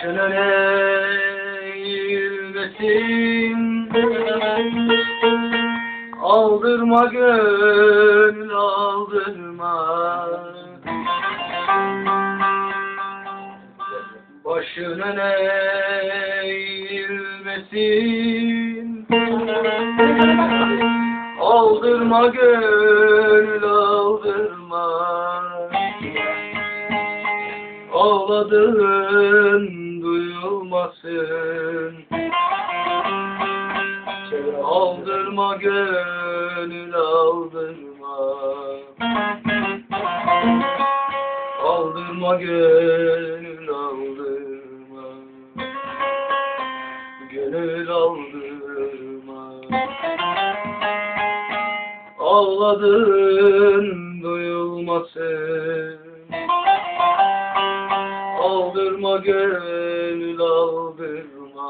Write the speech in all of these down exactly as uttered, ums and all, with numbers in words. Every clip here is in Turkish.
Başının eğilmesin, aldırma gönül aldırma. Başının eğilmesin, aldırma gönül aldırma. Ağladığın duyulmasın, aldırma gönül aldırma. Aldırma gönül aldırma, gönül aldırma. Ağladığın duyulmasın, aldırma gönül aldırma.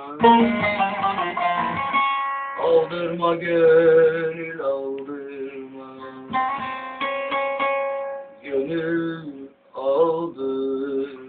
Aldırma gönül aldırma, gönül aldırma.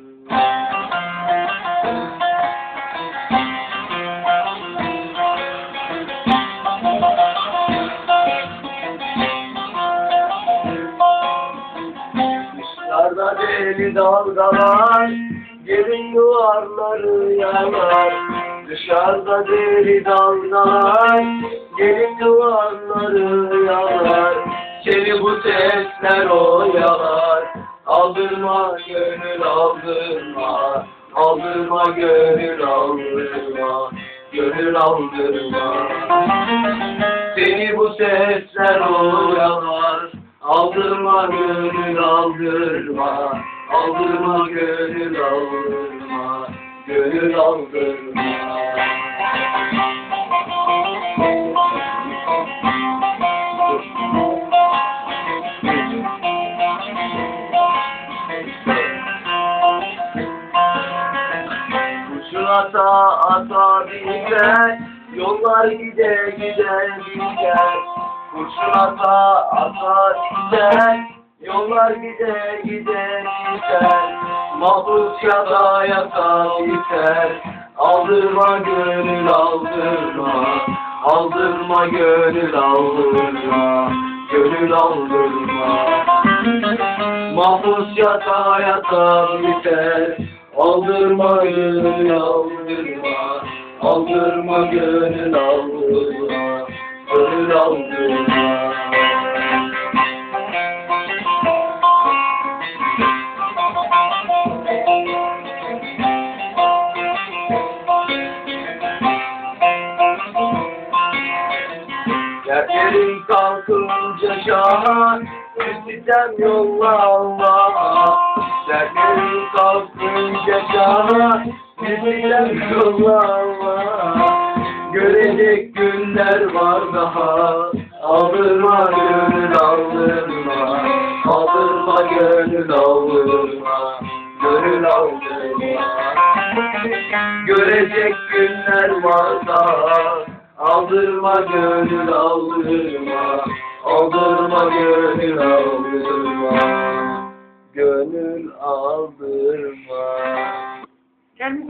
Dışarıda deli dalgalar, gelin duvarları yalar. Dışarıda deli dalgalar, gelin duvarları yalar. Seni bu sesler oyalar, aldırma gönül aldırma. Aldırma gönül aldırma, gönül aldırma. Seni bu sesler oyalar, aldırma gönül aldırma. Aldırma gönül aldırma, gönül aldırma. Kurşun ata ata biter, yollar gide gide biter. Kurşun ata ata biter, yollar gide gide biter. Mahpus yata yata biter, aldırma gönül aldırma. Aldırma gönül aldırma, gönül aldırma. Mahpus yata yata biter, aldırma gönül aldırma. Aldırma gönül aldırma, gönül aldırma. Yerlerin kalkınca şaha, üstten yolla Allah'a. Yerlerin kalkınca şaha, üstten yolla Allah'a. Görecek günler var daha, aldırma gönül aldırma. Aldırma gönül aldırma, gönül aldırma. Görecek günler var daha, aldırma gönül aldırma. Aldırma gönül aldırma, gönül aldırma.